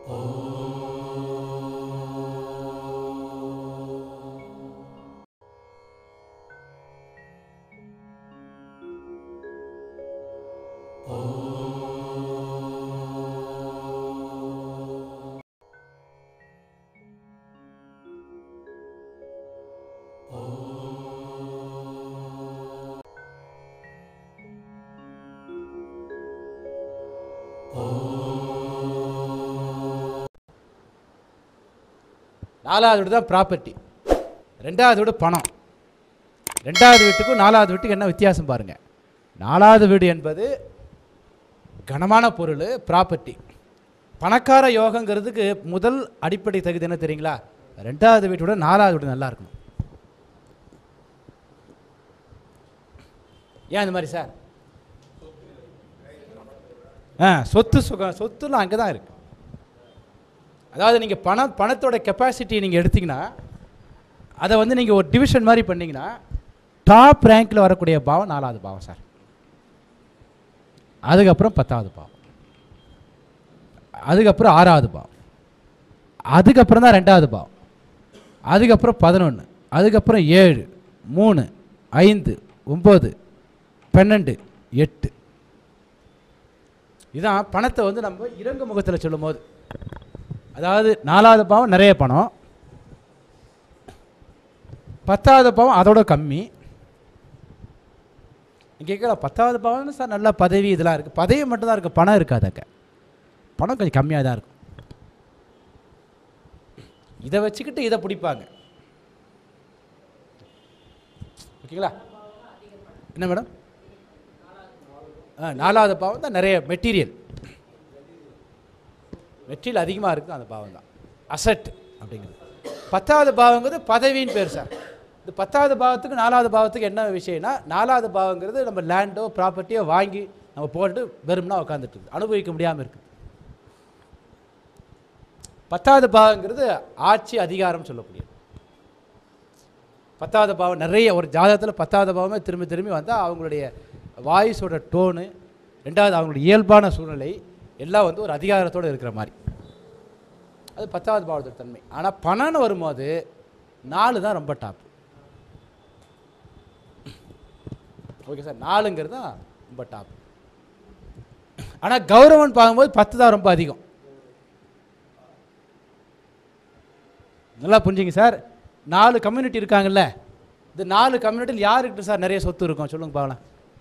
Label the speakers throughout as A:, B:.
A: நாலாவது வீடு தான் ப்ராப்பர்ட்டி. ரெண்டாவது வீடு பணம். ரெண்டாவது வீட்டுக்கும் நாலாவது வீட்டுக்கு என்ன வித்தியாசம் பாருங்கள். நாலாவது வீடு என்பது கனமான பொருள், ப்ராப்பர்ட்டி. பணக்கார யோகங்கிறதுக்கு முதல் அடிப்படை தகுதி என்ன தெரியுங்களா? ரெண்டாவது வீட்டோட நாலாவது வீடு நல்லா இருக்கணும். ஏன் இந்த மாதிரி சார்? சொத்து சுகம், சொத்துலாம் அங்கே தான் இருக்குது. அதாவது நீங்கள் பணத்தோட கெப்பாசிட்டி நீங்கள் எடுத்திங்கன்னா அதை வந்து நீங்கள் ஒரு டிவிஷன் மாதிரி பண்ணிங்கன்னா டாப் ரேங்கில் வரக்கூடிய பாவம் நாலாவது பாவம் சார். அதுக்கப்புறம் 10வது பாவம், அதுக்கப்புறம் 6வது பாவம், அதுக்கப்புறம் தான் 2வது பாவம், அதுக்கப்புறம் 11, அதுக்கப்புறம் 7, 3, 5, 9, 12, 8. இதான் பணத்தை வந்து நம்ம இறங்கு முகத்தில் சொல்லும் போது. அதாவது நாலாவது பாவம் நிறைய பணம், 10வது பாவம் அதோட கம்மி. கேட்கலாம் 10வது பாவம் சார் நல்ல பதவி இதெல்லாம் இருக்குது. பதவி மட்டும்தான் இருக்குது, பணம் இருக்காதாக்க. பணம் கொஞ்சம் கம்மியாக தான் இருக்கும். இதை வச்சுக்கிட்டு இதை பிடிப்பாங்க. ஓகேங்களா? என்ன மேடம்? நாலாவது பாவம் தான் நிறைய மெட்டீரியல் அதிகமாக இருக்குது. அந்த பாவம் தான் அசட் அப்படிங்கிறது. 10வது பாவங்கிறது பதவின்னு பேர் சார். இந்த 10வது பாவத்துக்கு 4வது பாவத்துக்கு என்ன விஷயம்னா, 4வது பாவங்கிறது நம்ம லேண்டோ ப்ராப்பர்ட்டியோ வாங்கி நம்ம போட்டு வெறும்னா உட்காந்துட்டு இருக்குது, அனுபவிக்க முடியாமல் இருக்குது. 10வது பாவங்கிறது ஆட்சி அதிகாரம் சொல்லக்கூடியது. 10வது பாவம் நிறைய ஒரு ஜாதகத்தில் 10வது பாவமே திரும்பி திரும்பி வந்தால் அவங்களுடைய வாய்ஸோட டோனு, ரெண்டாவது அவங்களுடைய இயல்பான சூழ்நிலை எல்லாம் வந்து ஒரு அதிகாரத்தோடு இருக்கிற மாதிரி. அது 10வது பாவத்தோட தன்மை. ஆனால் பணம்னு வரும்போது 4 தான் ரொம்ப டாப். ஓகே சார், 4ங்கிறது தான் ரொம்ப டாப். ஆனால் கௌரவன் பார்க்கும்போது 10 தான் ரொம்ப அதிகம். நல்லா புரிஞ்சுங்க சார். 4 கம்யூனிட்டி இருக்காங்கல்ல, இந்த 4 கம்யூனிட்டியில் யாருக்கிட்ட சார் நிறைய சொத்து இருக்கும் சொல்லுங்க பார்க்கலாம்.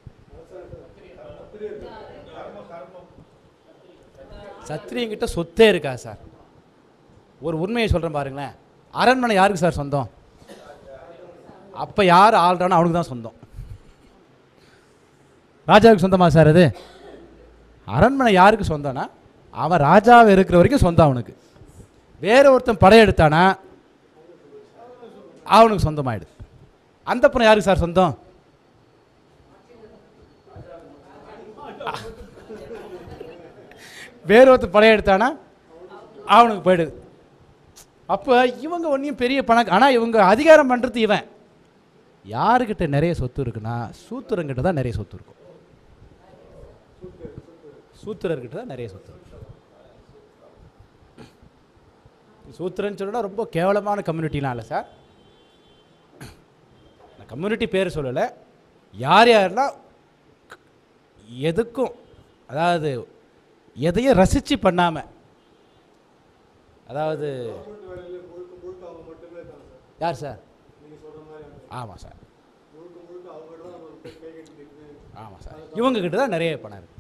A: சத்திரியங்கிட்ட சொத்தே இருக்கா சார்? ஒரு உண்மையை சொல்கிறேன் பாருங்களேன். அரண்மனை யாருக்கு சார் சொந்தம்? அப்போ யார் ஆள்றானோ அவனுக்கு தான் சொந்தம். ராஜாவுக்கு சொந்தமா சார் அது? அரண்மனை யாருக்கு சொந்தம்னா அவன் ராஜாவை இருக்கிற வரைக்கும் சொந்தம் அவனுக்கு. வேற ஒருத்தன் படையெடுத்தானா அவனுக்கு சொந்தமாயிடுது. அந்த அப்புறம் யாருக்கு சார் சொந்தம்? வேற ஒருத்தர் படையெடுத்தானா அவனுக்கு போயிடுது. அப்போ இவங்க ஒன்றையும் பெரிய பணம். ஆனால் இவங்க அதிகாரம் பண்ணுறது இவன். யாருக்கிட்ட நிறைய சொத்து இருக்குன்னா சூத்திரங்கிட்ட தான் நிறைய சொத்து இருக்கும். சூத்திரர்கிட்ட தான் நிறைய சொத்து இருக்கும். சூத்திரன்னு சொன்னா ரொம்ப கேவலமான கம்யூனிட்டிலாம் இல்லை சார். நான் கம்யூனிட்டி பேர் சொல்லலை. யார் யாரெல்லாம் எதுக்கும், அதாவது எதையும் ரசித்து பண்ணாமல், அதாவது யார் சார்? ஆமாம் சார், ஆமாம் சார். இவங்ககிட்ட தான் நிறைய பணம் இருக்கு.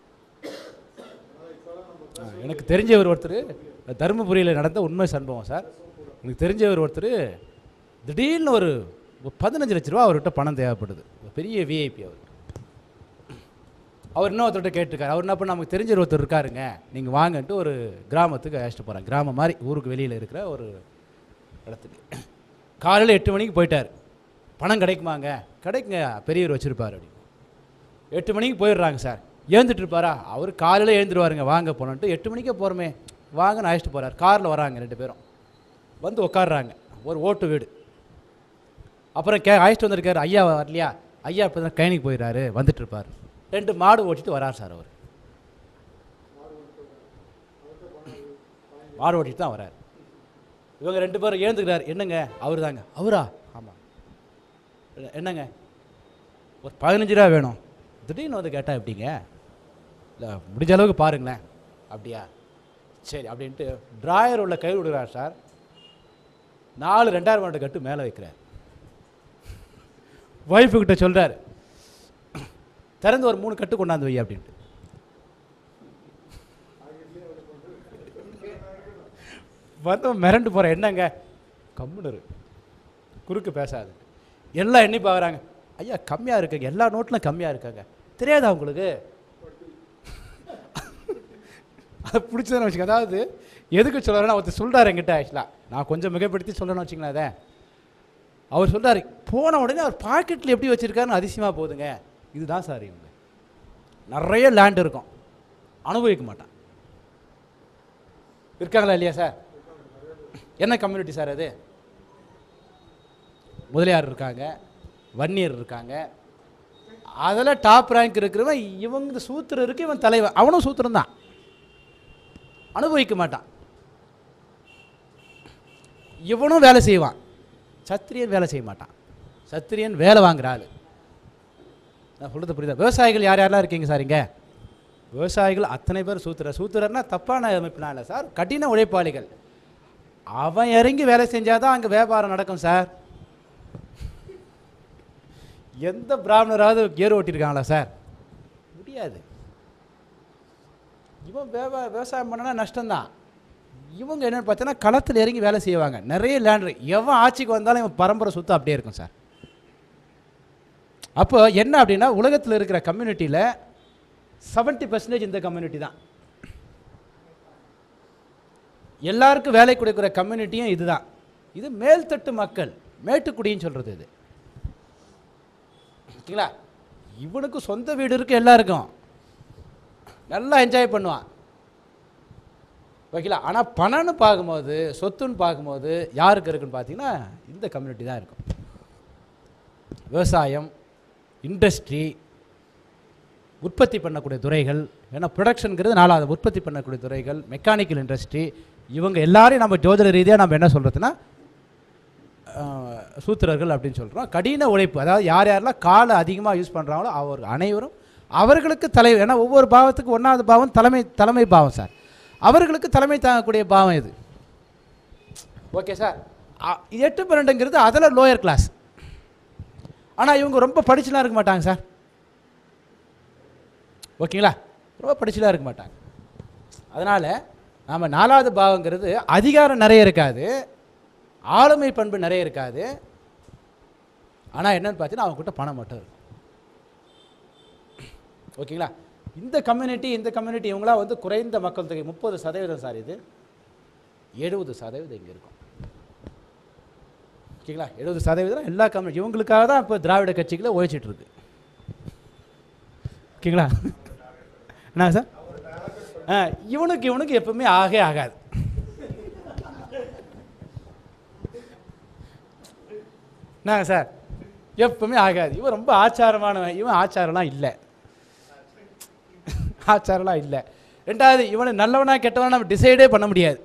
A: எனக்கு தெரிஞ்சவர் ஒருத்தர், தருமபுரியில் நடந்த உண்மை சம்பவம் சார். எனக்கு தெரிஞ்சவர் ஒருத்தர் திடீர்னு ஒரு 15 லட்ச ரூபா அவர்கிட்ட பணம் தேவைப்படுது. பெரிய விஐபி அவர். அவர் இன்னொருத்தர்கிட்ட கேட்டிருக்காரு. அவர் என்ன பண்ண, நமக்கு தெரிஞ்ச ஒருத்தர் இருக்காருங்க, நீங்கள் வாங்கன்ட்டு ஒரு கிராமத்துக்கு அழைச்சிட்டு போகிறாங்க. கிராமம் மாதிரி ஊருக்கு வெளியில் இருக்கிற ஒரு இடத்துக்கு. காலையில் 8 மணிக்கு போயிட்டார். பணம் கிடைக்குமாங்க? கிடைக்குங்க, பெரியவர் வச்சுருப்பார் அப்படி. 8 மணிக்கு போயிடுறாங்க சார். ஏந்துட்டு இருப்பாரா? அவர் காலையில் எழுந்துருவாருங்க, வாங்க போனோன்ட்டு. 8 மணிக்கே போகிறோமே வாங்கன்னு அழைச்சிட்டு போகிறார். காரில் வராங்க 2 பேரும். வந்து உட்காடுறாங்க. ஒரு ஓட்டு வீடு. அப்புறம் அழைச்சிட்டு வந்திருக்காரு. ஐயா வரலையா? ஐயா இப்போ தான் கைனிக்கு போயிடுறாரு, வந்துட்டு இருப்பார். 2 மாடு ஓட்டிட்டு வரார் சார் அவர். மாடு ஓட்டிட்டு தான் வராரு. இவங்க 2 பேரும் ஏந்துக்கிறார். என்னங்க அவர் தாங்க. அவரா? ஆமாம். என்னங்க ஒரு 15 ரூபா வேணும். திடீர்னு வந்து கேட்டால் எப்படிங்க? இல்லை முடிஞ்ச அளவுக்கு பாருங்களேன். அப்படியா சரி அப்படின்ட்டு டிராயர் உள்ள கை விடுறார் சார். 4 2000 நோட்டு கட்டு மேலே வைக்கிறார். ஒய்ஃபுக்கிட்ட சொல்கிறார், திறந்து ஒரு 3 கட்டு கொண்டாந்து வை அப்படின்ட்டு. வந்து மிரண்டு போகிறேன். என்னங்க கம்முனரு குறுக்கு பேசாது. எல்லாம் எண்ணி பார்க்குறாங்க. ஐயா கம்மியாக இருக்குங்க, எல்லா நோட்டிலும் கம்மியாக இருக்காங்க. தெரியாதா உங்களுக்கு? அது பிடிச்சதானே வச்சுக்க. அதாவது எதுக்கு சொல்கிறேன்னா, ஒருத்தர் சொல்கிறார் என்கிட்ட. ஆக்சுவலாக நான் கொஞ்சம் மிகப்படுத்தி சொல்லணும்னு வச்சுங்களேன். அதை அவர் சொல்கிறார், போன உடனே அவர் பாக்கெட்டில் எப்படி வச்சுருக்காருன்னு அதிசயமாக போகுதுங்க. இதுதான் சார் இவங்க. நிறைய லேண்ட் இருக்கும், அனுபவிக்க மாட்டான். இருக்காங்களா இல்லையா சார்? என்ன கம்யூனிட்டி சார் அது? முதலியார் இருக்காங்க, வன்னியர் இருக்காங்க. அதில் டாப் ரேங்க் இருக்கிறவன் இவங்க சூத்திரம் இருக்கு, இவன் தலைவன். அவனும் சூத்திரம் தான், அனுபவிக்க மாட்டான். இவனும் வேலை செய்வான், சத்திரியன் வேலை செய்ய மாட்டான். சத்திரியன் வேலை வாங்குற ஆள். நான் சொல்கிறது புரியுதா? விவசாயிகள் யார் யாரெல்லாம் இருக்கீங்க சார் இங்கே? விவசாயிகள் அத்தனை பேர் சூத்திரர்னா தப்பான அமைப்புனா இல்லை சார், கடின உழைப்பாளிகள். அவன் இறங்கி வேலை செஞ்சால் தான் அங்கே வியாபாரம் நடக்கும் சார். எந்த பிராமணராவது கேர் ஓட்டியிருக்காங்களா சார்? முடியாது. இவன் விவசாயம் பண்ணனா நஷ்டம்தான். இவங்க என்னென்னு பார்த்தீங்கன்னா களத்தில் இறங்கி வேலை செய்வாங்க. நிறைய லேண்டு. எவன் ஆட்சிக்கு வந்தாலும் இவன் பரம்பரை சுத்தம் அப்படியே இருக்கும் சார். அப்போ என்ன அப்படின்னா, உலகத்தில் இருக்கிற கம்யூனிட்டியில் 70% இந்த கம்யூனிட்டி தான். எல்லாருக்கும் வேலை கொடுக்குற கம்யூனிட்டியும் இதுதான். இது மேல்தட்டு மக்கள், மேட்டுக்குடின்னு சொல்கிறது இது. ஓகேங்களா? இவனுக்கு சொந்த வீடு இருக்குது, எல்லாருக்கும் நல்லா என்ஜாய் பண்ணுவான். ஓகேங்களா? ஆனால் பணம்னு பார்க்கும்போது, சொத்துன்னு பார்க்கும்போது யாருக்கு இருக்குன்னு பார்த்தீங்கன்னா இந்த கம்யூனிட்டி தான் இருக்கும். விவசாயம், இண்டஸ்ட்ரி, உற்பத்தி பண்ணக்கூடிய துறைகள். ஏன்னா ப்ரொடக்ஷனுங்கிறது 4வது, உற்பத்தி பண்ணக்கூடிய துறைகள், மெக்கானிக்கல் இண்டஸ்ட்ரி. இவங்க எல்லாரையும் நம்ம ஜோதிட ரீதியாக நம்ம என்ன சொல்கிறதுன்னா சூத்திரர்கள் அப்படின்னு சொல்கிறோம். கடின உழைப்பு, அதாவது யார் யாரெல்லாம் காலை அதிகமாக யூஸ் பண்ணுறாங்களோ அவர் அனைவரும் அவர்களுக்கு தலைவர். ஏன்னா ஒவ்வொரு பாவத்துக்கு 1வது பாவம் தலைமை பாவம் சார். அவர்களுக்கு தலைமை தாங்கக்கூடிய பாவம் இது. Okay sir. 8-12ங்கிறது அதில் லோயர் கிளாஸ். ஆனால் இவங்க ரொம்ப படிச்சுலாம் இருக்க மாட்டாங்க சார். ஓகேங்களா? ரொம்ப படிச்சுலாம் இருக்க மாட்டாங்க. அதனால் நம்ம 4வது பாவங்கிறது அதிகாரம் நிறைய இருக்காது, ஆளுமை பண்பு நிறைய இருக்காது. ஆனால் என்னன்னு பார்த்தீங்கன்னா அவங்ககிட்ட பணம் மட்டும் இருக்கும். ஓகேங்களா? இந்த கம்யூனிட்டி இவங்களாம் வந்து குறைந்த மக்கள் தொகை 30% சார். இது 70% இங்கே இருக்கும். ஓகேங்களா? 70% எல்லா கம்யூனிட்டி இவங்களுக்காக தான் இப்போ திராவிட கட்சிகளை உழைச்சிட்டு இருக்கு. ஓகேங்களா? என்ன சார்? இவனுக்கு எப்பவுமே ஆகாது. என்ன சார்? எப்பவுமே ஆகாது. இவன் ரொம்ப ஆச்சாரமானவன். இவன் ஆச்சாரம்லாம் இல்லை. 2வது, இவனை நல்லவனா கெட்டவனா நம்ம டிசைடே பண்ண முடியாது.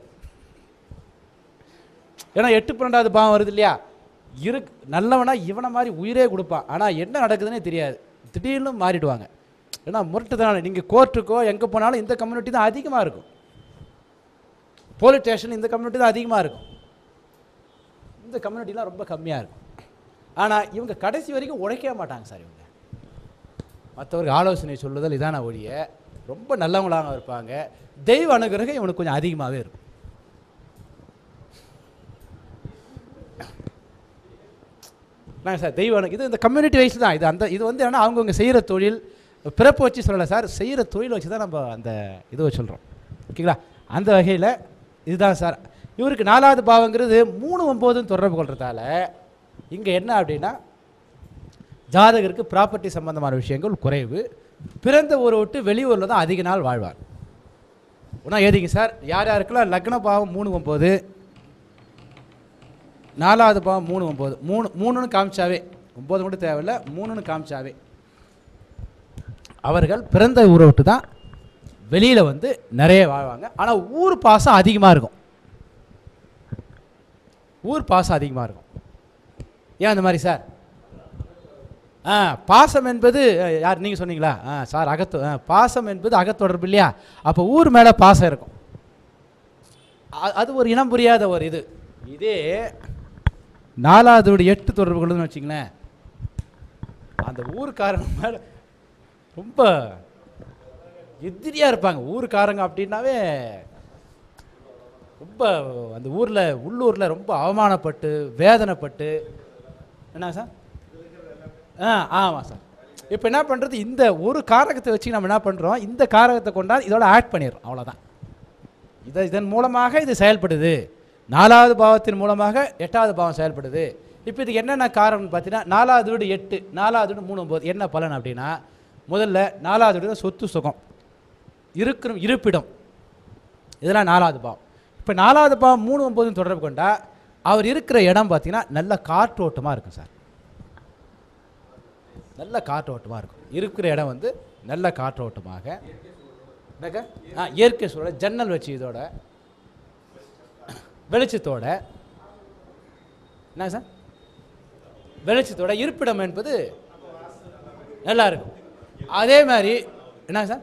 A: ஏன்னா 8-12வது பாவம் வருது இல்லையா? நல்லவனா இவனை மாதிரி உயிரே கொடுப்பான். ஆனால் என்ன நடக்குதுன்னே தெரியாது, திடீர்னு மாறிடுவாங்க. ஏன்னா முரட்டுதானே. நீங்கள் கோர்ட்டுக்கோ எங்கே போனாலும் இந்த கம்யூனிட்டி தான் அதிகமாக இருக்கும். போலீஸ் ஸ்டேஷன் இந்த கம்யூனிட்டி தான் அதிகமாக இருக்கும். இந்த கம்யூனிட்டிலாம் ரொம்ப கம்மியாக இருக்கும். ஆனால் இவங்க கடைசி வரைக்கும் உழைக்கவே மாட்டாங்க சார். இவங்க மற்றவருக்கு ஆலோசனை சொல்லுதல் இதான ஒழிய ரொம்ப நல்லவங்களாக இருப்பாங்க. தெய்வ அனுகிரகம் இவனுக்கு கொஞ்சம் அதிகமாகவே இருக்கும். நாங்கள் சார் தெய்வம் இது இந்த கம்யூனிட்டி வைஸ் தான் இது வந்து ஏன்னா அவங்கவுங்க செய்கிற தொழில் பிறப்பு வச்சு சொல்லலை சார், செய்கிற தொழில் வச்சு தான் நம்ம அந்த இதை வச்சு சொல்கிறோம். ஓகேங்களா? அந்த வகையில் இதுதான் சார். இவருக்கு 4வது பாவங்கிறது 3-9 தொடர்பு கொள்றதால இங்கே என்ன அப்படின்னா ஜாதகருக்கு ப்ராப்பர்ட்டி சம்பந்தமான விஷயங்கள் குறைவு. பிறந்த ஊரை விட்டு வெளியூரில் தான் அதிக நாள் வாழ்வார். ஒன்றா ஏதிங்க சார். யார் யாருக்கெல்லாம் லக்ன பாவம் 3-9, 4வது பாவம் 3-9, 3ன்னு காமிச்சாவே, 9 கூட தேவையில்லை, 3ன்னு காமிச்சாவே அவர்கள் பிறந்த ஊரை விட்டு தான் வெளியில் வந்து நிறைய வாழ்வாங்க. ஆனால் ஊர் பாசம் அதிகமாக இருக்கும். ஊர் பாசம் அதிகமாக இருக்கும். ஏன் அந்த மாதிரி சார்? பாசம் என்பது யார் நீங்கள் சொன்னீங்களா? சார் பாசம் என்பது அகத்தொடர்பு இல்லையா? அப்போ ஊர் மேலே பாசம் இருக்கும். அது ஒரு இனம் புரியாத ஒரு இது. இதே 4வது 8 தொடர்புகள்னு வச்சிங்களேன், அந்த ஊருக்காரங்க மேலே ரொம்ப எதிரியாக இருப்பாங்க. ஊருக்காரங்க அப்படின்னாவே ரொம்ப அந்த உள்ளூரில் ரொம்ப அவமானப்பட்டு வேதனைப்பட்டு. என்ன சார்? ஆமாம் சார். இப்போ என்ன பண்ணுறது, இந்த ஒரு காரகத்தை வச்சு நம்ம என்ன பண்ணுறோம், இந்த காரகத்தை கொண்டாந்து இதோட ஆட் பண்ணிடுறோம், அவ்வளோதான். இதன் மூலமாக இது செயல்படுது. 4வது பாவத்தின் மூலமாக 8வது பாவம் செயல்படுது. இப்போ இதுக்கு என்னென்ன காரணம்னு பார்த்தீங்கன்னா, 4வது வீடு 8, 4வது வீடு 3, 9. என்ன பலன் அப்படின்னா, முதல்ல 4வது வீடு சொத்து சுகம் இருக்கிற இருப்பிடம், இதெல்லாம் 4வது பாவம். இப்போ 4வது பாவம் 3, 9 தொடர்பு கொண்டா அவர் இருக்கிற இடம் பார்த்தீங்கன்னா நல்ல காற்றோட்டமாக இருக்கும் சார். நல்ல காற்றோட்டமாக இருக்கும். இருக்கிற இடம் வந்து நல்ல காற்றோட்டமாக இயற்கை சூழல், ஜன்னல் வச்சு இதோட வெளிச்சத்தோட, என்ன சார், வெளிச்சத்தோட இருப்பிடம் என்பது நல்லா இருக்கும். அதே மாதிரி என்ன சார்?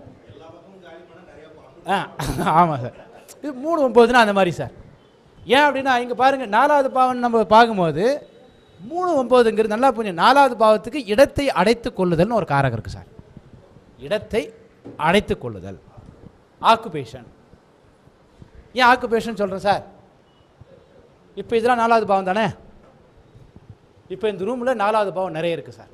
A: ஆமாம் சார். இது 3, 9னா அந்த மாதிரி சார். ஏன் அப்படின்னா இங்கே பாருங்கள், 4வது பாவம் நம்ம பார்க்கும்போது 3, 9ங்கிறது நல்லா புரியும். 4வது பாவத்துக்கு இடத்தை அடைத்து கொள்ளுதல்னு ஒரு காரகம் இருக்குது சார். இடத்தை அடைத்து கொள்ளுதல், ஆக்குபேஷன். ஏன் ஆக்குபேஷன் சொல்கிறேன் சார்? இப்போ இதெல்லாம் 4வது பாவம் தானே. இப்போ இந்த ரூமில் 4வது பாவம் நிறைய இருக்குது சார்.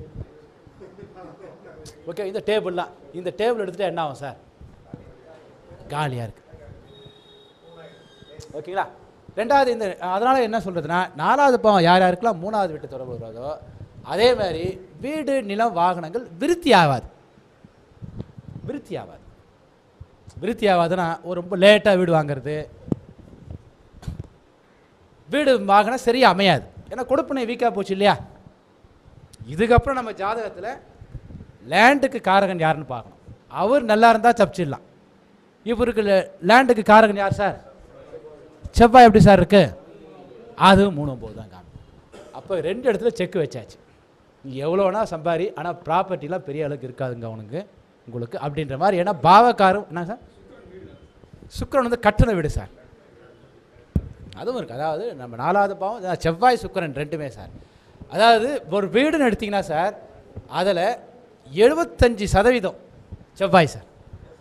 A: ஓகே, இந்த டேபிள்லாம், இந்த டேபிள் எடுத்துகிட்டு என்ன ஆகும் சார்? காலியாக இருக்குது. ஓகேங்களா? ரெண்டாவது இந்த அதனால் என்ன சொல்கிறதுனா, 4வது பாவம் யார் யாருக்கெல்லாம் 3வது வீட்டு தொடர்பு வருவதோ அதே மாதிரி வீடு, நிலம், வாகனங்கள் விருத்தி ஆகாது. விருத்தி ஆகாது. விருத்தி ஆகாதுன்னா ஒரு ரொம்ப லேட்டாக வீடு வாங்கிறது, வீடு வாங்கினா சரியாக அமையாது. ஏன்னா கொடுப்பனை வீக்காக போச்சு இல்லையா? இதுக்கப்புறம் நம்ம ஜாதகத்தில் லேண்டுக்கு காரகன் யாருன்னு பார்க்கணும். அவர் நல்லா இருந்தால் தப்பிச்சிடலாம். இவருக்கு லேண்டுக்கு காரகன் யார் சார்? செவ்வாய். எப்படி சார் இருக்கு? அது 3, 9 தான் காணும். அப்போ 2 இடத்துல செக்கு வச்சாச்சு. நீங்கள் எவ்வளோனா சம்பாரி, ஆனால் ப்ராப்பர்ட்டிலாம் பெரிய அளவுக்கு இருக்காதுங்க உங்களுக்கு அப்படின்ற மாதிரி. ஏன்னா பாவக்காரம் என்ன சார்? சுக்கிரன் வந்து கட்டண வீடு சார், அதுவும் இருக்குது. அதாவது நம்ம 4வது பாவம் செவ்வாய் சுக்கிரன் 2மே சார். அதாவது ஒரு வீடுன்னு எடுத்திங்கன்னா சார், அதில் 75% செவ்வாய் சார்.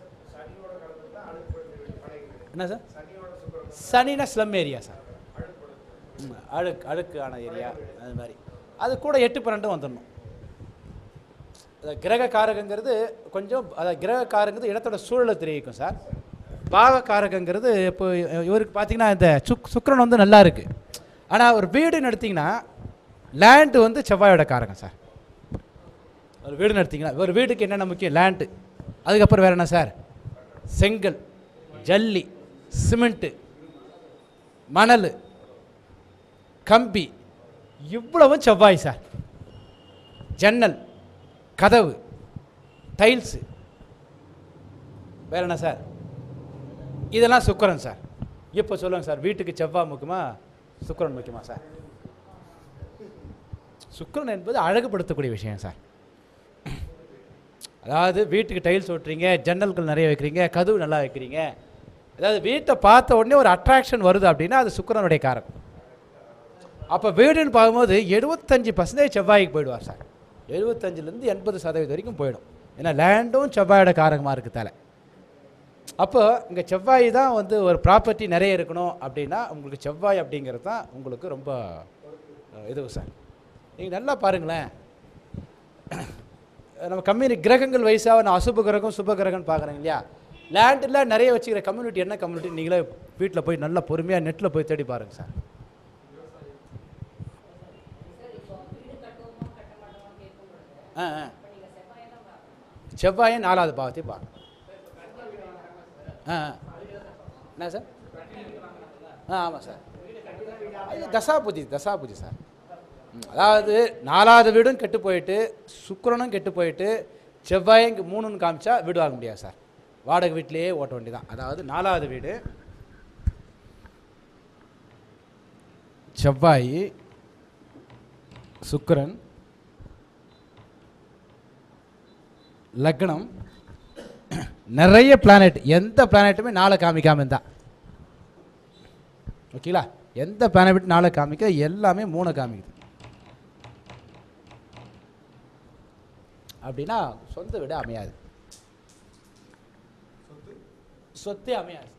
A: என்ன சார்? சனினா ஸ்லம் ஏரியா சார், அழுக்கான ஏரியா. அது மாதிரி அது கூட 8, 12 வந்துடணும். கிரக காரகங்கிறது கொஞ்சம், அதாவது கிரக காரங்கிறது இடத்தோட சூழலை தெரிவிக்கும் சார். பாவ காரகங்கிறது இப்போ இவருக்கு பார்த்தீங்கன்னா இந்த சுக்கிரன் வந்து நல்லா இருக்குது. ஆனால் ஒரு வீடுன்னு எடுத்திங்கன்னா லேண்டு வந்து செவ்வாயோட காரகம் சார். ஒரு வீடுன்னு எடுத்திங்கன்னா ஒரு வீட்டுக்கு என்னென்ன முக்கியம்? லேண்டு. அதுக்கப்புறம் வேறு என்ன சார்? செங்கல், ஜல்லி, சிமெண்ட்டு, மணல், கம்பி, இவ்வளவும் செவ்வாய் சார். ஜன்னல், கதவு, டைல்ஸு, வேற என்ன சார்? இதெல்லாம் சுக்கிரன் சார். இப்போ சொல்லுங்கள் சார், வீட்டுக்கு செவ்வாய் முக்கியமா சுக்கிரன் முக்கியமா சார்? சுக்கிரன் என்பது அழகுபடுத்தக்கூடிய விஷயம் சார். அதாவது வீட்டுக்கு டைல்ஸ் ஓட்டுறீங்க, ஜன்னல்கள் நிறைய வைக்கிறீங்க, கதவு நல்லா வைக்கிறீங்க, அதாவது வீட்டை பார்த்த உடனே ஒரு அட்ராக்ஷன் வருது அப்படின்னா அது சுக்கிரனுடைய காரகம். அப்போ வீடுன்னு பார்க்கும்போது 75% செவ்வாய்க்கு போயிடுவார் சார். 75லேருந்து 80% வரைக்கும் போயிடும். ஏன்னா லேண்டும் செவ்வாயோட காரகமாக இருக்குது தலை. அப்போ இங்கே செவ்வாய் தான் வந்து ஒரு ப்ராப்பர்ட்டி நிறைய இருக்கணும் அப்படின்னா உங்களுக்கு செவ்வாய் அப்படிங்கிறது தான் உங்களுக்கு ரொம்ப இது சார். நீங்கள் நல்லா பாருங்களேன், நம்ம கம்யூனிட்டி கிரகங்கள் வயசாக நான் அசுப கிரகம் சுப கிரகம்னு பார்க்குறேங்க இல்லையா? லேண்டில் நிறைய வச்சுக்கிற கம்யூனிட்டி என்ன கம்யூனிட்டி நீங்களே வீட்டில் போய் நல்லா பொறுமையாக நெட்டில் போய் தேடி பாருங்கள் சார். செவ்வாயின் 4வது பாவத்தை பார்க்கணும். என்ன சார்? ஆமாம் சார், அது தசாபுதி சார். அதாவது 4வது வீடும் கெட்டு போயிட்டு, சுக்கிரனும் கெட்டு போயிட்டு, செவ்வாயும் 3ன்னு காமிச்சா வீடு வாங்க முடியாது சார். வாடகை வீட்டிலேயே ஓட்ட வேண்டியதான். அதாவது 4வது வீடு செவ்வாய், சுக்கிரன், லக்னம், நிறைய பிளானட். எந்த பிளானட்டுமே நாளை காமிக்காம இருந்தா ஓகேங்களா? எந்த பிளானட் நாளை காமிக்க, எல்லாமே 3 காமிக்குது. அப்படின்னா சொந்த வீடு அமையாது, சொத்தே அமையாது.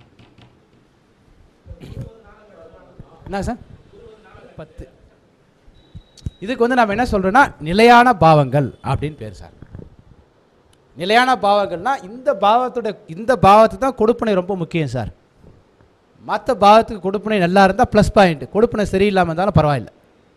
A: என்ன சார்? 10. இதுக்கு வந்து நம்ம என்ன சொல்றோம்னா நிலையான பாவங்கள் அப்படின்னு பேர் சார். நிலையான பாவங்கள்னா இந்த பாவத்துக்கு தான் கொடுப்பனை ரொம்ப முக்கியம் சார். மற்ற பாவத்துக்கு கொடுப்பனை நல்லா இருந்தால் ப்ளஸ் பாயிண்ட், கொடுப்பனை சரியில்லாமல் இருந்தாலும் பரவாயில்லை.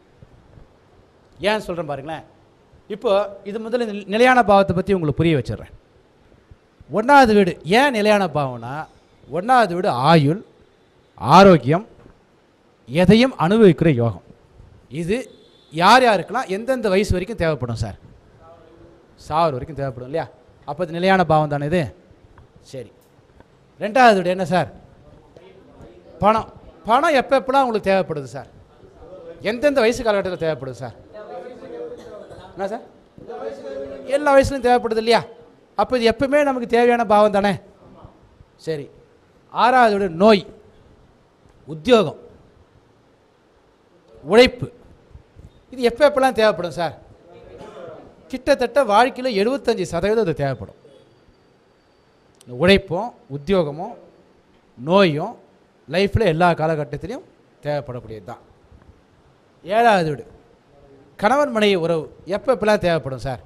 A: ஏன் சொல்கிறேன் பாருங்களேன். இப்போ இது முதல்ல நிலையான பாவத்தை பற்றி உங்களுக்கு புரிய வச்சிடுறேன். 1வது வீடு ஏன் நிலையான பாவம்னா, 1வது வீடு ஆயுள், ஆரோக்கியம், எதையும் அனுபவிக்கிற யோகம். இது யார் யாருக்கெல்லாம் எந்தெந்த வயசு வரைக்கும் தேவைப்படும் சார்? சாவர வரைக்கும் தேவைப்படும் இல்லையா? அப்போ இது நிலையான பாவம் தானே இது. சரி, 2வது வீடு என்ன சார்? பணம். பணம் எப்பெல்லாம் உங்களுக்கு தேவைப்படுது சார்? எந்தெந்த வயசு காலகட்டத்தில் தேவைப்படுது சார்? என்ன சார்? எல்லா வயசுலையும் தேவைப்படுது இல்லையா? அப்போ இது எப்பவுமே நமக்கு தேவையான பாவம் தானே. சரி, 6வது வீடு நோய், உத்தியோகம், உழைப்பு. இது எப்பெல்லாம் தேவைப்படும் சார்? கிட்டத்தட்ட வாழ்க்கையில் 75% அது தேவைப்படும். உழைப்பும் உத்தியோகமும் நோயும் லைஃப்பில் எல்லா காலகட்டத்திலையும் தேவைப்படக்கூடியது தான். 7வது வீடு கணவன் மனைவி உறவு எப்பெல்லாம் தேவைப்படும் சார்?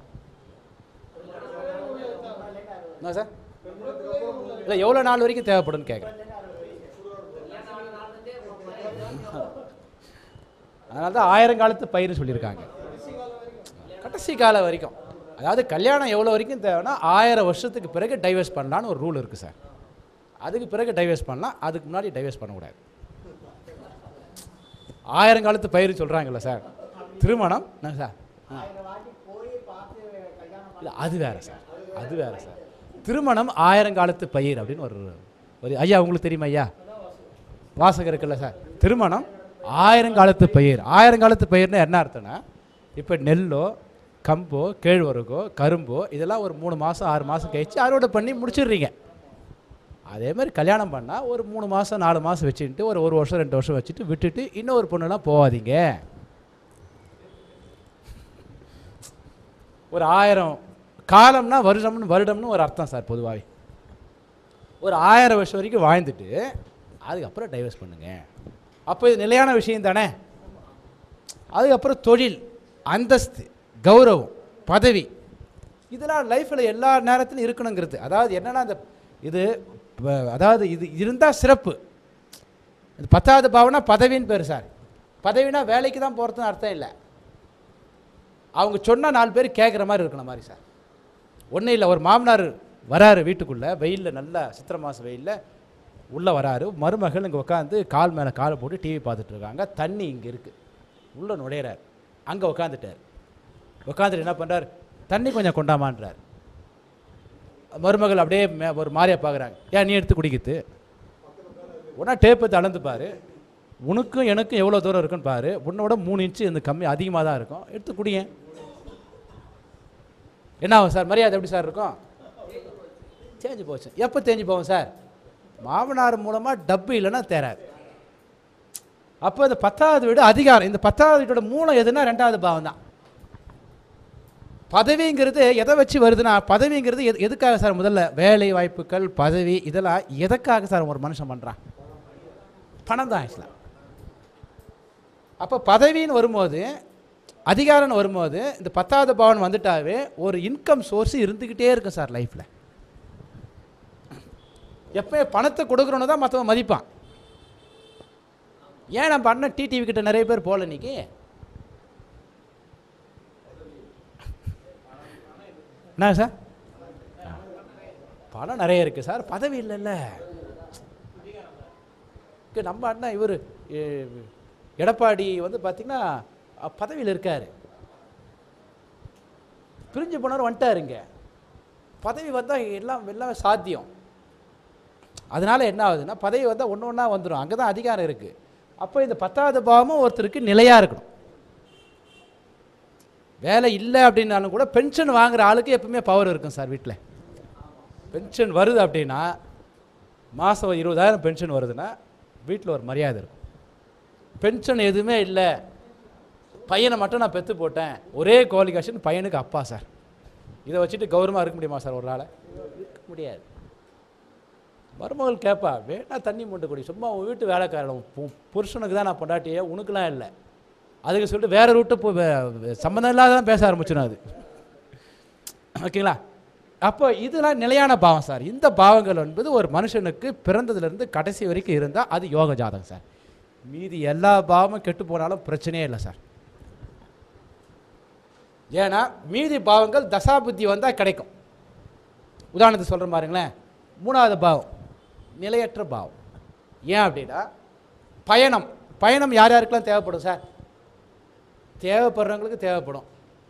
A: என்ன சார்? இல்லை, எவ்வளோ நாள் வரைக்கும் தேவைப்படும் கேட்குறேன். அதனால தான் 1000 காலத்து பயிர்னு சொல்லியிருக்காங்க. கடைசி காலம் வரைக்கும், அதாவது கல்யாணம் எவ்வளோ வரைக்கும் தேவைன்னா 1000 வருஷத்துக்கு பிறகு டைவர்ஸ் பண்ணலான்னு ஒரு ரூல் இருக்குது சார். அதுக்கு பிறகு டைவர்ஸ் பண்ணலாம், அதுக்கு முன்னாடி டைவர்ஸ் பண்ணக்கூடாது. 1000 காலத்து பயிர் சொல்கிறாங்கல்ல சார். திருமணம் என்ன சார்? இல்லை, அது வேறு சார், அது வேறு சார். திருமணம் 1000 காலத்து பயிர் அப்படின்னு ஒரு ஐயா உங்களுக்கு தெரியுமா ஐயா? வாசகம் இருக்குல்ல சார். திருமணம் 1000 காலத்து பயிர். 1000 காலத்து பயிர்னா என்ன அர்த்தம்னா, இப்போ நெல்லோ கம்போ கேழ்வரகோ கரும்போ இதெல்லாம் ஒரு 3 மாதம் 6 மாதம் கழிச்சு அறுவடை பண்ணி முடிச்சிடுறீங்க. அதே மாதிரி கல்யாணம் பண்ணால் ஒரு 3 மாதம் 4 மாதம் வச்சுக்கிட்டு ஒரு 1 வருஷம் 2 வருஷம் வச்சுட்டு விட்டுட்டு இன்னொரு பொண்ணுலாம் போகாதீங்க. ஒரு 1000 காலம்னா வருடம்னு ஒரு அர்த்தம் சார். பொதுவாகவே ஒரு 1000 வருஷம் வரைக்கும் வாழ்ந்துட்டு அதுக்கப்புறம் டைவர்ஸ் பண்ணுங்க. அப்போ இது நிலையான விஷயம் தானே. அதுக்கப்புறம் தொழில், அந்தஸ்து, கௌரவம், பதவி, இதெல்லாம் லைஃப்பில் எல்லா நேரத்திலும் இருக்கணுங்கிறது. அதாவது என்னென்னா இது இருந்தால் சிறப்பு. இது 10வது பாவனா பதவின்னு பேர் சார். பதவினா வேலைக்கு தான் போகிறதுன்னு அர்த்தம் இல்லை. அவங்க சொன்னால் 4 பேர் கேட்குற மாதிரி இருக்கணும் மாதிரி சார். ஒன்றும் இல்லை, ஒரு மாமனார் வராரு வீட்டுக்குள்ளே, வெயிலில் நல்லா சித்திரை மாதம் வெயிலில் உள்ளே வராரு. மருமகள் இங்கே உட்காந்து கால் மேலே காலை போட்டு டிவி பார்த்துட்ருக்காங்க. தண்ணி இங்கே இருக்குது, உள்ளே நுழையிறார். அங்கே உட்காந்துட்டார். உட்காந்துட்டு என்ன பண்ணுறார்? தண்ணி கொஞ்சம் கொண்டாமான்றார். மருமகள் அப்படியே ஒரு மாதிரியாக பார்க்குறாங்க. ஏன் நீ எடுத்து குடிக்கிறது? உடனே டேப்பு அளந்து பாரு, உனக்கும் எனக்கும் எவ்வளோ தூரம் இருக்குன்னு பாரு, உன்னோட 3 இன்ச்சு இந்த கம்மி அதிகமாக தான் இருக்கும், எடுத்து குடிங்க. என்ன ஆகும் சார்? மரியாதை எப்படி சார் இருக்கும்? தேஞ்சு போச்சு. எப்போ தேஞ்சு போகும் சார்? மாமனார் மூலமாக டப்பு இல்லைன்னா தேராது. அப்போ இந்த 10வது வீடு அதிகாரம். இந்த 10வது வீட்டோட மூலம் எதுனா 2வது பாவம் தான். பதவிங்கிறது எதை வச்சு வருதுன்னா, பதவிங்கிறது எதுக்காக சார்? முதல்ல வேலை வாய்ப்புகள், பதவி, இதெல்லாம் எதுக்காக சார் ஒரு மனுஷன் பண்ணுறான்? பணம் தான் ஆக்சுவலாக. அப்போ பதவின்னு வரும்போது, அதிகாரம்னு வரும்போது, இந்த 10வது பாவம் வந்துட்டாவே ஒரு இன்கம் சோர்ஸ் இருந்துக்கிட்டே இருக்கும் சார் லைஃப்பில். எப்போ பணத்தை கொடுக்குறோன்னு தான் மற்றவன் மதிப்பான். ஏன் நம்ம அண்ணன் டிடிவி கிட்ட நிறைய பேர் போகல இன்னைக்கு? என்ன சார்? பணம் நிறைய இருக்குது சார், பதவி இல்லைல்ல. நம்ம அண்ணன் இவர் எடப்பாடி வந்து பார்த்திங்கன்னா பதவியில் இருக்கார். பிரிஞ்சு போனவர் வந்துட்டாருங்க. பதவி வந்தால் எல்லாமே சாத்தியம். அதனால் என்ன ஆகுதுன்னா, பதவி வந்தால் ஒன்று ஒன்றா வந்துடும். அங்கே தான் அதிகாரம் இருக்குது. அப்போ இந்த 10வது பாவமும் ஒருத்தருக்கு நிலையாக இருக்கணும். வேலை இல்லை அப்படின்னாலும் கூட பென்ஷன் வாங்குற ஆளுக்கு எப்பவுமே பவர் இருக்கும் சார். வீட்டில் பென்ஷன் வருது அப்படின்னா, மாதம் 20,000 பென்ஷன் வருதுன்னா வீட்டில் ஒரு மரியாதை இருக்கும். பென்ஷன் எதுவுமே இல்லை, பையனை மட்டும் நான் பெற்று போட்டேன், ஒரே குவாலிஃபிகேஷன் பையனுக்கு அப்பா சார், இதை வச்சுட்டு கௌரவமாக இருக்க முடியுமா சார்? ஒரு ஆளை இருக்க முடியாது. மருமகள் கேட்பா, வேணா தண்ணி மூட்டை குடி, சும்மா உன் வீட்டு வேலைக்காரன், புருஷனுக்கு தான் நான் பொண்டாட்டியே, உனக்குலாம் இல்லை. அதுக்கு சொல்லிட்டு வேறு ரூட்டு சம்மந்தம் இல்லாத தான் பேச ஆரம்பிச்சிடும் அது. ஓகேங்களா? அப்போ இதெல்லாம் நிலையான பாவம் சார். இந்த பாவங்கள் என்பது ஒரு மனுஷனுக்கு பிறந்ததுலேருந்து கடைசி வரைக்கும் இருந்தால் அது யோக ஜாதகம் சார். மீதி எல்லா பாவமும் கெட்டு போனாலும் பிரச்சனையே இல்லை சார். ஏன்னா மீதி பாவங்கள் தசாபுத்தி வந்தால் கிடைக்கும். உதாரணத்துக்கு சொல்கிற பாருங்களேன், 3வது பாவம் நிலையற்ற பாவம். ஏன் அப்படின்னா பயணம். பயணம் யார் யாருக்கெல்லாம் தேவைப்படும் சார்? தேவைப்படுறவங்களுக்கு தேவைப்படும்.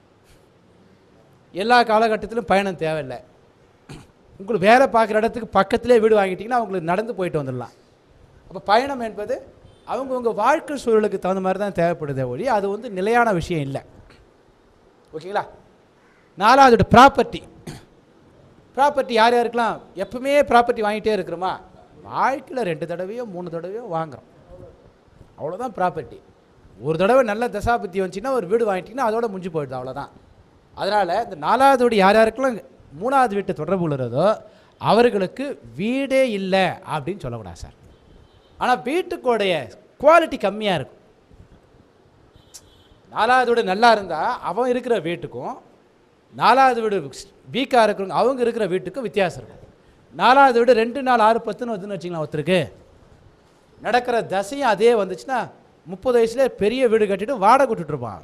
A: எல்லா காலகட்டத்திலும் பயணம் தேவையில்லை. உங்களுக்கு வேலை பார்க்குற இடத்துக்கு பக்கத்திலே வீடு வாங்கிட்டிங்கன்னா அவங்களுக்கு நடந்து போயிட்டு வந்துடலாம். அப்போ பயணம் என்பது அவங்கவுங்க வாழ்க்கை சூழலுக்கு தகுந்த மாதிரி தான் தேவைப்படுதே ஒழி, அது வந்து நிலையான விஷயம் இல்லை. ஓகேங்களா? 4வது ப்ராப்பர்ட்டி. ப்ராப்பர்ட்டி யார் யாருக்கெல்லாம் எப்பவுமே ப்ராப்பர்ட்டி வாங்கிட்டே இருக்கிறோமா? வாழ்க்கையில் 2 தடவையோ 3 தடவையோ வாங்குகிறோம், அவ்வளோதான் ப்ராப்பர்ட்டி. ஒரு தடவை நல்ல தசாபுத்தி வந்துச்சுன்னா ஒரு வீடு வாங்கிட்டிங்கன்னா அதோட முடிஞ்சு போயிடுது, அவ்வளோதான். அதனால் இந்த 4வது வீடு யார் யாருக்கெல்லாம் 3வது வீட்டு தொடர்பு உள்ளதோ அவர்களுக்கு வீடே இல்லை அப்படின்னு சொல்லக்கூடாது சார். ஆனால் வீட்டுக்குடைய குவாலிட்டி கம்மியாக இருக்கும். 4வது வீடு நல்லா இருந்தால் அவன் இருக்கிற வீட்டுக்கும் 4வது வீடு வீக்காக இருக்கிறவங்க அவங்க இருக்கிற வீட்டுக்கும் வித்தியாசம் இருக்கும். 4வது வீடு 2, 4, 6, 10ன்னு வந்துன்னு வச்சிங்களா, ஒருத்தருக்கு நடக்கிற தசையும் அதே வந்துச்சுன்னா 30 வயசுல பெரிய வீடு கட்டிட்டு வாடகை விட்டுட்ருப்பான்.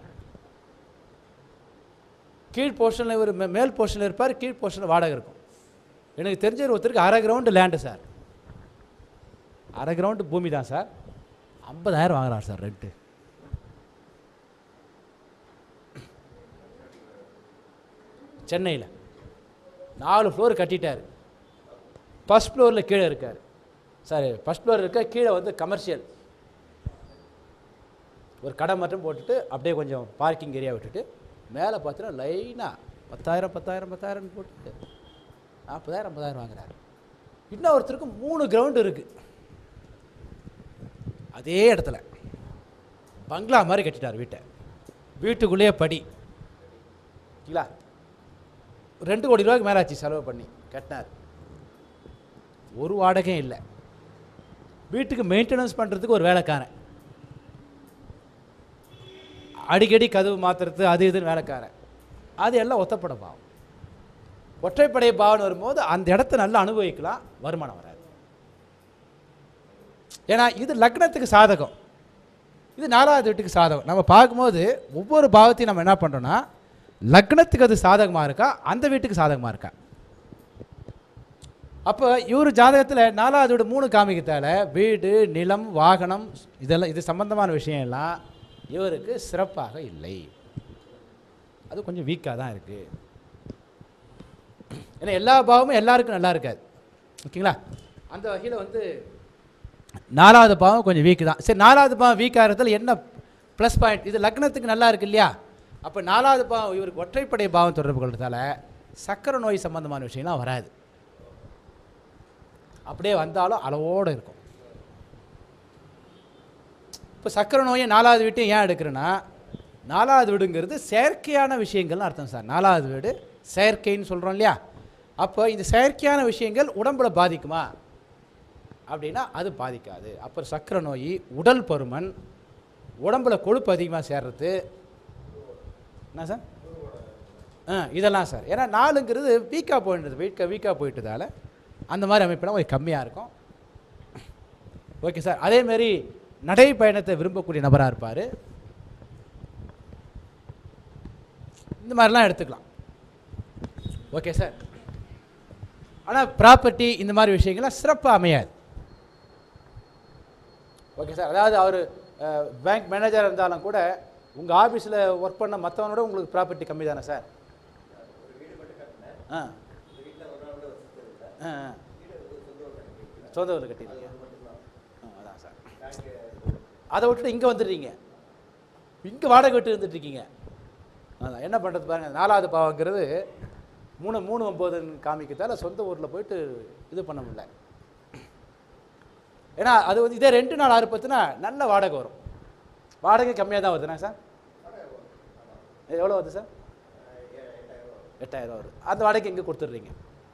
A: கீழ் போர்ஷனில் இவர் மேல் போர்ஷனில் இருப்பார், கீழ் போர்ஷனில் வாடகை இருக்கும். எனக்கு தெரிஞ்ச ஒருத்தருக்கு 1/2 கிரவுண்டு லேண்டு சார், 1/2 கிரவுண்டு பூமி தான் சார், 50,000 வாங்குறார் சார் ரெண்ட்டு. சென்னையில் 4 ஃப்ளோர் கட்டிட்டார். ஃபஸ்ட் ஃப்ளோரில் கீழே இருக்கார் சார். ஃபஸ்ட் ஃப்ளோர் இருக்க கீழே வந்து கமர்ஷியல் ஒரு கடை மட்டும் போட்டுட்டு அப்படியே கொஞ்சம் பார்க்கிங் ஏரியா விட்டுட்டு மேலே பார்த்தீங்கன்னா லைனாக 10,000 10,000 10,000 போட்டு 40,000 50,000 வாங்குறாரு. இன்னும் ஒருத்தருக்கு 3 கிரவுண்டு இருக்குது அதே இடத்துல, பங்களா மாதிரி கட்டிட்டார் வீட்டை. வீட்டுக்குள்ளேயே படி இல்லா 2 கோடி ரூபாய்க்கு மேலே ஆச்சு செலவு பண்ணி கட்டினார். ஒரு வாடகையும் இல்லை. வீட்டுக்கு மெயின்டெனன்ஸ் பண்ணுறதுக்கு ஒரு வேலைக்காரன், அடிக்கடி கதவு மாற்றுறது அது இதுன்னு வேலைக்காரன். அது எல்லாம் ஒத்தப்படை பாவம். ஒற்றைப்படை பாவம் வரும்போது அந்த இடத்த நல்லா அனுபவிக்கலாம், வருமானம் வராது. ஏன்னா இது லக்னத்துக்கு சாதகம், இது 4வது வீட்டுக்கு சாதகம். நம்ம பார்க்கும்போது ஒவ்வொரு பாவத்தையும் நம்ம என்ன பண்ணுறோன்னா லக்னத்துக்கு அது சாதகமாக இருக்கா, அந்த வீட்டுக்கு சாதகமாக இருக்கா. அப்போ இவர் ஜாதகத்தில் 4வது வீடு 3 காமிக்கத்தால வீடு நிலம் வாகனம் இதெல்லாம் இது சம்பந்தமான விஷயம் எல்லாம் இவருக்கு சிறப்பாக இல்லை, அது கொஞ்சம் வீக்காக தான் இருக்குது. ஏன்னா எல்லா பாவமும் எல்லாருக்கும் நல்லா இருக்காது. ஓகேங்களா? அந்த வகையில் வந்து 4வது பாவம் கொஞ்சம் வீக்கு தான். சரி, 4வது பாவம் வீக்காக இருக்கிறதுல என்ன ப்ளஸ் பாயிண்ட்? இது லக்னத்துக்கு நல்லா இருக்கு இல்லையா? அப்போ 4வது பாவம் இவருக்கு ஒற்றைப்படை பாவம் தொடர்பு கொள்றதால சக்கரை நோய் சம்பந்தமான விஷயம்லாம் வராது. அப்படியே வந்தாலும் அளவோடு இருக்கும். இப்போ சக்கரை நோயை 4வது வீட்டையும் ஏன் எடுக்கிறேன்னா, 4வது வீடுங்கிறது செயற்கையான விஷயங்கள்னு அர்த்தம் சார். 4வது வீடு செயற்கைன்னு சொல்கிறோம் இல்லையா? அப்போ இந்த செயற்கையான விஷயங்கள் உடம்புல பாதிக்குமா அப்படின்னா அது பாதிக்காது. அப்புறம் சக்கரை நோய், உடல் பருமன், உடம்புல கொழுப்பு அதிகமாக சேர்றது என்ன சார்? இதெல்லாம் சார். ஏன்னா 4ங்கிறது வீக்காக போயிடுது, வீக்காக போயிட்டதால அந்த மாதிரி அமைப்பெல்லாம் கொஞ்சம் கம்மியாக இருக்கும். Okay sir. அதேமாரி நடைப்பயணத்தை விரும்பக்கூடிய நபராக இருப்பார். இந்த மாதிரிலாம் எடுத்துக்கலாம். Okay sir. ஆனால் ப்ராப்பர்ட்டி இந்த மாதிரி விஷயங்கள்லாம் சிறப்பாக அமையாது. Okay sir. அதாவது அவர் பேங்க் மேனேஜராக இருந்தாலும் கூட உங்கள் ஆஃபீஸில் ஒர்க் பண்ண மற்றவனோட உங்களுக்கு ப்ராப்பர்ட்டி கம்மி தானே சார்? சொந்த ஊரில் கட்டியிருக்கீங்க. அதான் சார். அதை விட்டுட்டு இங்கே வந்துடுறீங்க, இங்கே வாடகை விட்டு இருந்துட்டுருக்கீங்க. அதான் என்ன பண்ணுறது பாருங்கள். 4வது பாவங்கிறது 3-9 காமிக்கிறதால சொந்த ஊரில் போயிட்டு இது பண்ண முடியல. ஏன்னா அது வந்து இதே 2 நாள் 6 10னா நல்ல வாடகை வரும். வாடகை கம்மியாக தான் வருதுண்ணா சார்? எவ்வளோ வருது சார்? 8000 வருது. அந்த வாடகை எங்கே கொடுத்துட்றீங்க?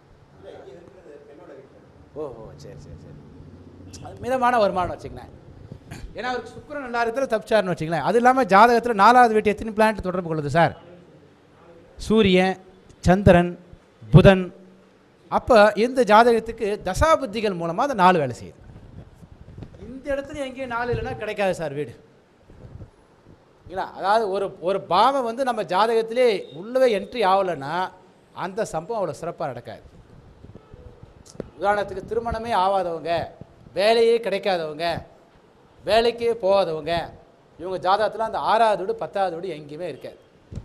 A: ஓஹோ, சரி சரி சரி. அது மிதமான வருமானம் வச்சுங்களேன். ஏன்னா அவருக்கு சுக்கிரன் நல்லா இருக்கிற தப்பிச்சாருன்னு வச்சுங்களேன். அது இல்லாமல் ஜாதகத்தில் 4வது வீட்டு எத்தனை பிளானட் தொடர்பு கொள்ளுது சார்? சூரியன், சந்திரன், புதன். அப்போ இந்த ஜாதகத்துக்கு தசாபுத்திகள் மூலமாக அந்த 4 வேலை செய்யுது. இந்த இடத்துல எங்கேயும் 4 இல்லைன்னா கிடைக்காது சார் வீடு. இல்லைங்களா? அதாவது ஒரு பாவம் வந்து நம்ம ஜாதகத்திலே உள்ளவே என்ட்ரி ஆகலைன்னா அந்த சம்பவம் அவ்வளோ சிறப்பாக நடக்காது. உதாரணத்துக்கு திருமணமே ஆகாதவங்க, வேலையே கிடைக்காதவங்க, வேலைக்கே போகாதவங்க, இவங்க ஜாதகத்தில் அந்த 6வது வீடு 10வது வீடு எங்கேயுமே இருக்காது.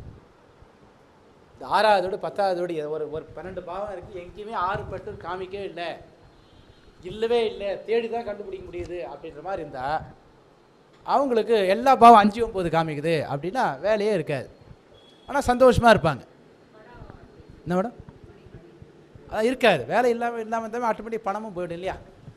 A: இந்த 6வது வீடு 10வது வீடு ஒரு 12 பாவம் இருக்குது, எங்கேயுமே 6 பட்டு காமிக்கவே இல்லை, இல்லவே இல்லை, தேடி தான் கண்டுபிடிக்க முடியுது அப்படின்ற மாதிரி இருந்தால் அவங்களுக்கு எல்லா பாவம் 5 9 காமிக்குது அப்படின்னா வேலையே இருக்காது. ஆனால் சந்தோஷமாக இருப்பாங்க. என்ன மேடம்? அதான் இருக்காது. வேலை இல்லாமல் இருந்தால் ஆட்டோமேட்டிக் பணமும் போயிடும் இல்லையா?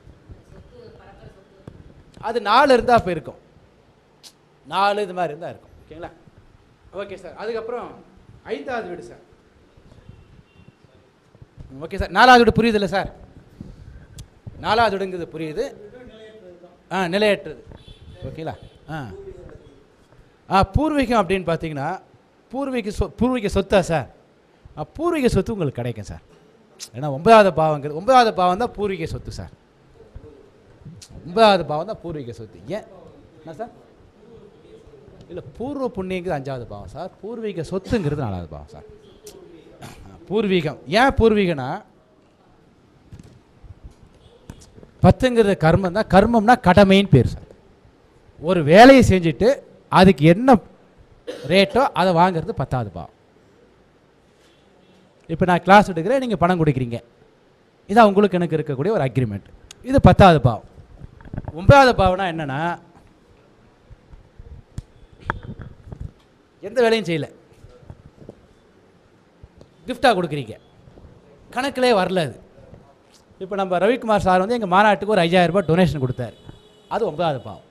A: அது 4 இருந்தால் அப்போ இருக்கும். 4 இது மாதிரி இருந்தால் இருக்கும். ஓகேங்களா? Okay sir. அதுக்கப்புறம் 5வது வீடு சார். Okay sir. 4வது வீடு புரியுது இல்லை சார்? 4வது வீடுங்கிறது புரியுது. நிலையற்றது. ஓகேங்களா? பூர்வீகம் அப்படின்னு பார்த்தீங்கன்னா பூர்வீக சொத்தா சார்? பூர்வீக சொத்து உங்களுக்கு கிடைக்கும் சார். ஏன்னா 9வது பாவங்கிறது 9வது பாவம் தான் பூர்வீக சொத்து சார். 9வது பாவம் தான் பூர்வீக சொத்து. ஏன் என்ன சார்? இல்லை, பூர்வ புண்ணியங்கிறது 5வது பாவம் சார். பூர்வீக சொத்துங்கிறது 4வது பாவம் சார். பூர்வீகம் ஏன் பூர்வீகனா 10ங்கிறது கர்மம் தான். கர்மம்னா கடமைன்னு பேர் சார். ஒரு வேலையை செஞ்சுட்டு அதுக்கு என்ன ரேட்டோ அதை வாங்கிறது 10வது பாவம். இப்போ நான் கிளாஸ் எடுக்கிறேன், நீங்கள் பணம் கொடுக்குறீங்க, இதான் உங்களுக்கு எனக்கு இருக்கக்கூடிய ஒரு அக்ரிமெண்ட். இது 10வது பாவம். 9வது பாவம்னா என்னென்னா எந்த வேலையும் செய்யலை, கிஃப்டாக கொடுக்குறீங்க, கணக்கிலே வரல. அது இப்போ நம்ம ரவிக்குமார் சார் வந்து எங்கள் மாநாட்டுக்கு ஒரு 5000 ரூபாய் டொனேஷன் கொடுத்தாரு. அது 9வது பாவம்.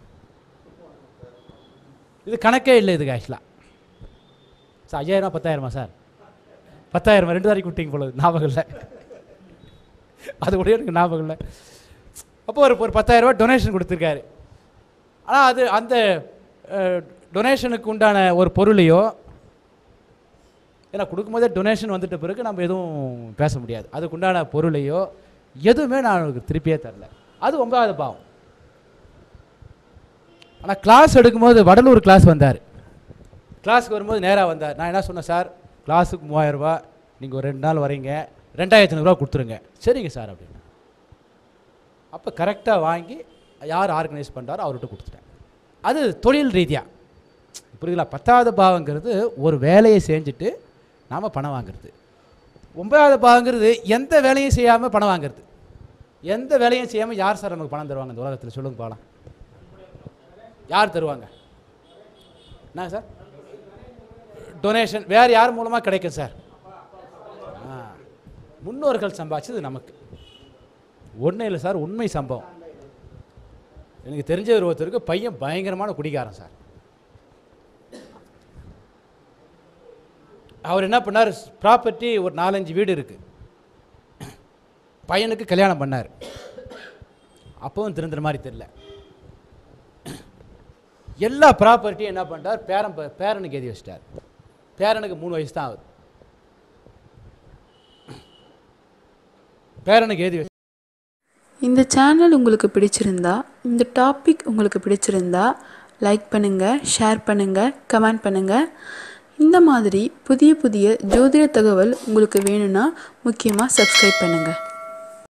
A: இது கணக்கே இல்லை இதுக்கு ஆக்சுவலாக. Sir 5000 10,000 sir? 10,000 2 வரைக்கும் விட்டிங்க போல, ஞாபகம் இல்லை. அது கூட எனக்கு ஞாபகம் இல்லை. அப்போ ஒரு 10,000 ரூபாய் டொனேஷன் கொடுத்துருக்காரு. ஆனால் அது அந்த டொனேஷனுக்கு உண்டான ஒரு பொருளையோ, ஏன்னா கொடுக்கும்போதே டொனேஷன் வந்துட்ட பிறகு நம்ம எதுவும் பேச முடியாது, அதுக்குண்டான பொருளையோ எதுவுமே நான் அவனுக்கு திருப்பியே தரல. அது 9வது பாவம். ஆனால் கிளாஸ் எடுக்கும்போது வடலூர் கிளாஸ் வந்தார். கிளாஸுக்கு வரும்போது நேராக வந்தார். நான் என்ன சொன்னேன், சார் கிளாஸுக்கு 3000 ரூபா, நீங்கள் ஒரு 2 நாள் வரீங்க, 2500 ரூபா கொடுத்துருங்க. சரிங்க சார் அப்படின்னு. அப்போ கரெக்டாக வாங்கி யார் ஆர்கனைஸ் பண்ணுறாரோ அவர்கிட்ட கொடுத்துட்டேன். அது தொழில் ரீதியாக புரியுதுங்களா? 10வது பாவங்கிறது ஒரு வேலையை செஞ்சுட்டு நாம் பணம் வாங்கிறது. 9வது பாவங்கிறது எந்த வேலையும் செய்யாமல் பணம் வாங்கிறது. எந்த வேலையும் செய்யாமல் யார் சார் நமக்கு பணம் தருவாங்க இந்த உலகத்தில்? சொல்லுங்க பாலாம். யார் தருவாங்க? என்ன சார்? டொனேஷன் வேறு யார் மூலமாக கிடைக்கும் சார்? முன்னோர்கள் சம்பாதிச்சது நமக்கு. ஒன்றும் இல்லை சார், உண்மை சம்பவம். எனக்கு தெரிஞ்ச ஒருத்தருக்கு பையன் பயங்கரமான குடிகாரன் சார். அவர் என்ன பண்ணார், ப்ராப்பர்ட்டி ஒரு 4-5 வீடு இருக்குது, பையனுக்கு கல்யாணம் பண்ணார். அப்பவும் திருந்துற மாதிரி தெரியல. எல்லா ப்ராப்பர்ட்டியும் என்ன பண்ணிட்டார், பேரனுக்கு எழுதி வச்சிட்டார். பேரனுக்கு 3 வயசு தான் ஆகுது. பேரனுக்கு எழுதி வச்சு.
B: இந்த சேனல் உங்களுக்கு பிடிச்சிருந்தா, இந்த டாபிக் உங்களுக்கு பிடிச்சிருந்தா லைக் பண்ணுங்கள், ஷேர் பண்ணுங்கள், கமெண்ட் பண்ணுங்கள். இந்த மாதிரி புதிய புதிய ஜோதிட தகவல் உங்களுக்கு வேணும்னா முக்கியமாக சப்ஸ்கிரைப் பண்ணுங்கள்.